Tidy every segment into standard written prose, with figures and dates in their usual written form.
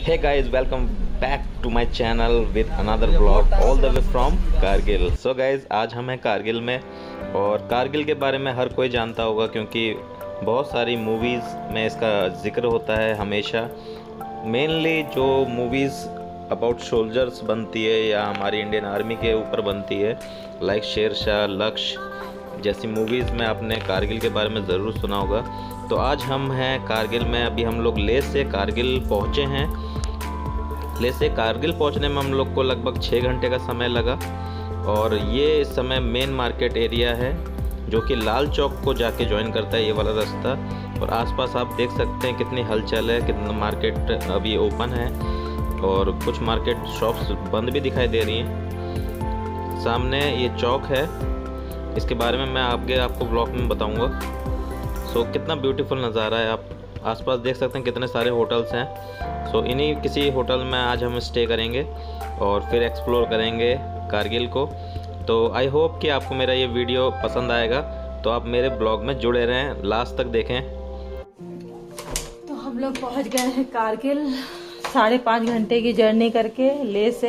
Hey guys, welcome back to my channel with another vlog all the way from Kargil. So guys, आज हम हैं कारगिल में और कारगिल के बारे में हर कोई जानता होगा क्योंकि बहुत सारी मूवीज़ में इसका जिक्र होता है हमेशा। मेनली जो मूवीज़ अबाउट सोल्जर्स बनती है या हमारी इंडियन आर्मी के ऊपर बनती है, लाइक शेरशाह, लक्ष्य जैसी मूवीज़ में आपने कारगिल के बारे में ज़रूर सुना होगा। तो आज हम हैं कारगिल में। अभी हम लोग लेह से कारगिल पहुँचे हैं। लेह से कारगिल पहुँचने में हम लोग को लगभग 6 घंटे का समय लगा और ये इस समय मेन मार्केट एरिया है जो कि लाल चौक को जाके ज्वाइन करता है, ये वाला रास्ता। और आसपास आप देख सकते हैं कितनी हलचल है, कितना मार्केट अभी ओपन है और कुछ मार्केट शॉप्स बंद भी दिखाई दे रही हैं। सामने ये चौक है, इसके बारे में मैं आपको ब्लॉग में बताऊंगा। सो कितना ब्यूटीफुल नज़ारा है, आप आसपास देख सकते हैं कितने सारे होटल्स हैं। सो इन्हीं किसी होटल में आज हम स्टे करेंगे और फिर एक्सप्लोर करेंगे कारगिल को। तो आई होप कि आपको मेरा ये वीडियो पसंद आएगा, तो आप मेरे ब्लॉग में जुड़े रहें, लास्ट तक देखें। तो हम लोग पहुंच गए हैं कारगिल 5.5 घंटे की जर्नी करके लेह से।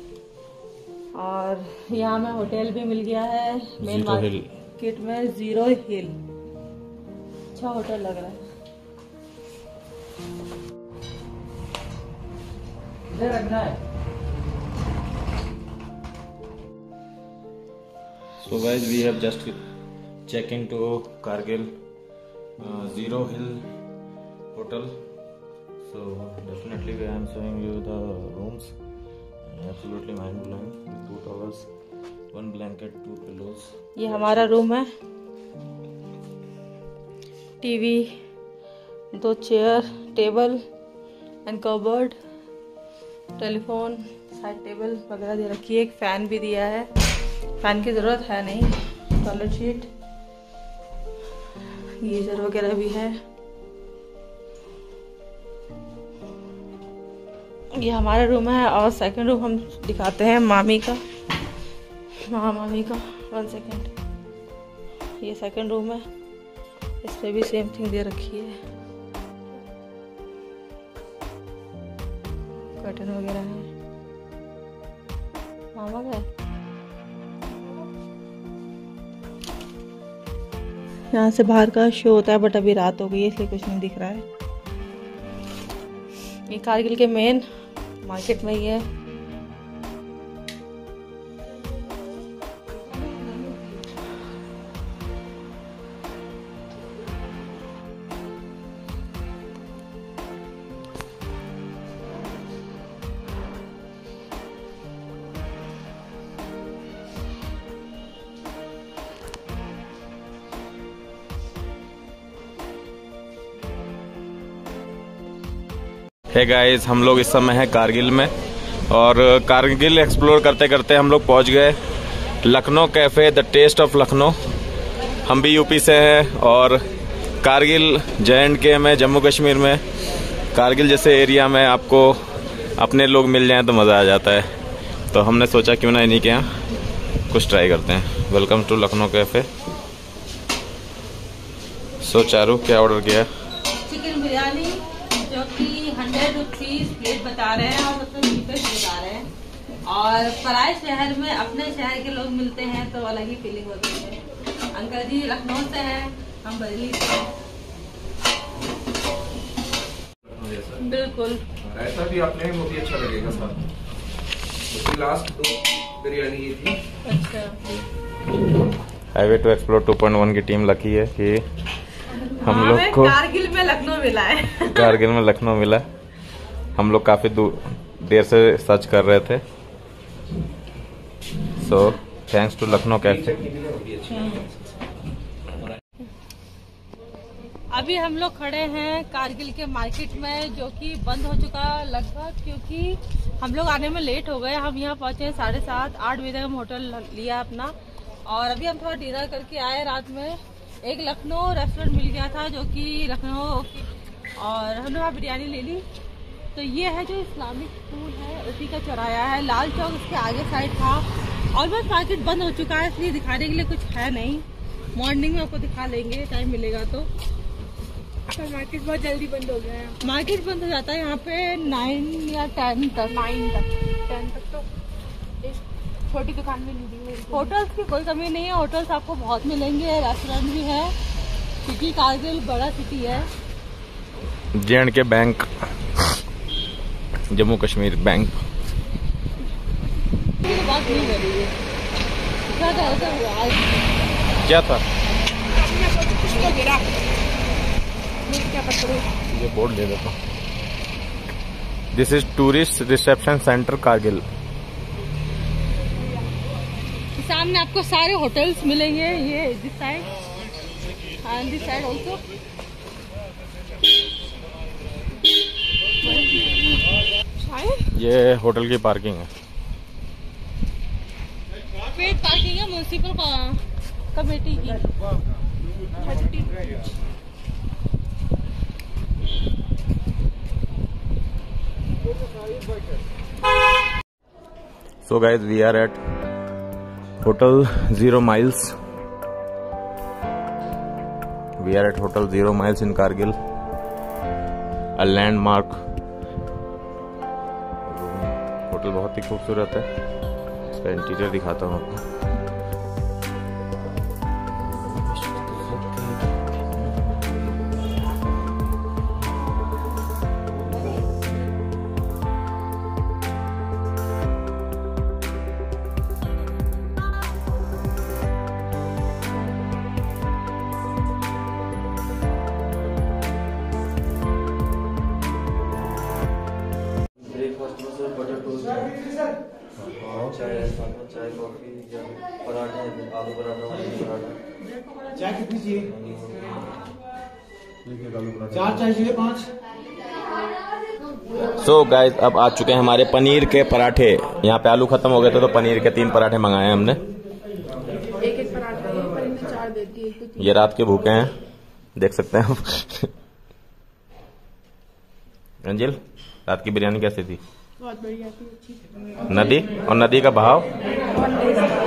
और यहाँ में होटल भी मिल गया है मेन मार्केट में, जीरो हिल। अच्छा होटल लग रहा है। So guys, we have just checking to Kargil Zero Hill Hotel. So definitely I am showing you the rooms. Absolutely mind blowing. 2 towels, 1 blanket, 2 pillows. ये हमारा रूम है। TV, 2 chair, table and cupboard, telephone, side table वगैरह दे रखी है। एक fan भी दिया है, फैन की ज़रूरत है नहीं। टॉयलेट शीट, गीजर वगैरह भी है। ये हमारा रूम है और सेकंड रूम हम दिखाते हैं मामी का। मामी का 1 सेकंड। ये सेकंड रूम है, इस पे भी सेम थिंग दे रखी है, कर्टन वगैरह है। मामा का यहाँ से बाहर का शो होता है, बट अभी रात हो गई है इसलिए कुछ नहीं दिख रहा है। ये कारगिल के मेन मार्केट में ही है। हे गाइस, हम लोग इस समय हैं कारगिल में और कारगिल एक्सप्लोर करते करते हम लोग पहुंच गए Lucknow cafe, the taste of Lucknow. हम भी यूपी से हैं और कारगिल J&K में, जम्मू कश्मीर में, कारगिल जैसे एरिया में आपको अपने लोग मिल जाएं तो मज़ा आ जाता है। तो हमने सोचा क्यों ना इन्हीं के यहाँ कुछ ट्राई करते हैं। Welcome to Lucknow cafe. So Charu, क्या ऑर्डर किया? चिकन बिरयानी जो कि 100 रुपीज प्लेट बता रहे हैं और मतलब चीपेस्ट बता रहे हैं। और पराए शहर में अपने शहर के लोग मिलते हैं तो अलग ही फीलिंग होती है। अंकल जी लखनऊ से हैं, हम बरेली से हैं। बिल्कुल ऐसा भी आपने वो भी अच्छा लगेगा साथ। तो लास्ट 2 बिरयानी ये थी। अच्छा, हाईवे टू एक्सप्लोर 2.1 की टीम लकी है कि हम लोग को कारगिल में लखनऊ मिला है। कारगिल में लखनऊ मिला। हम लोग काफी देर से सर्च कर रहे थे। So thanks to Lucknow cafe. अभी हम लोग खड़े हैं कारगिल के मार्केट में जो कि बंद हो चुका लगभग, क्योंकि हम लोग आने में लेट हो गए। हम यहाँ पहुंचे 7:30 8 बजे तक हम होटल लिया अपना और अभी हम थोड़ा डिनर करके आए रात में। एक लखनऊ रेस्टोरेंट मिल गया था जो कि लखनऊ, और हमने वहाँ बिरयानी ले ली। तो ये है जो इस्लामिक स्कूल है, उसी का चौराया है। लाल चौक उसके आगे साइड था। ऑलमोस्ट मार्केट बंद हो चुका है इसलिए दिखाने के लिए कुछ है नहीं। मॉर्निंग में आपको दिखा लेंगे, टाइम मिलेगा तो। मार्केट बहुत जल्दी बंद हो गया है। मार्केट बंद हो जाता है यहाँ पे 9 या 10 तक। 10 तक तो एक छोटी दुकान में नहीं दी। होटल्स की कोई कमी नहीं है, होटल्स आपको बहुत मिलेंगे, रेस्टोरेंट भी है क्योंकि कारगिल बड़ा सिटी है। J&K bank, Jammu Kashmir bank. बात नहीं कर रही है, ऐसा हुआ आज। क्या था कुछ तो गिरा, क्या पकड़ो। ये बोर्ड ले देता। This is tourist reception centre Kargil. सामने आपको सारे होटल्स मिलेंगे, ये this side and this side also. ये होटल की पार्किंग है। पेड पार्किंग है म्युनिसिपल कमेटी की। So guys, we are at Hotel 0 Miles. We are at Hotel 0 Miles in Kargil, a landmark. Hotel बहुत ही खूबसूरत है। इसका इंटीरियर दिखाता हूँ आपको। ब्रेकफास्ट में सर बटर टोस्ट चाय कॉफी या पराठे, आलू पराठा, पराठा। चाय कितनी चाहिए? 4 चाय चाहिए, 5। सो गाइस, अब आ चुके हैं हमारे पनीर के पराठे। यहाँ पे आलू खत्म हो गए थे तो पनीर के 3 पराठे मंगाए हैं हमने। एक पराठा पर इनकी 4 देती है। ये रात के भूखे हैं, देख सकते हैं आप। अंजिल, रात की बिरयानी कैसी थी? बहुत बढ़िया थी, अच्छी। नदी और नदी का बहाव।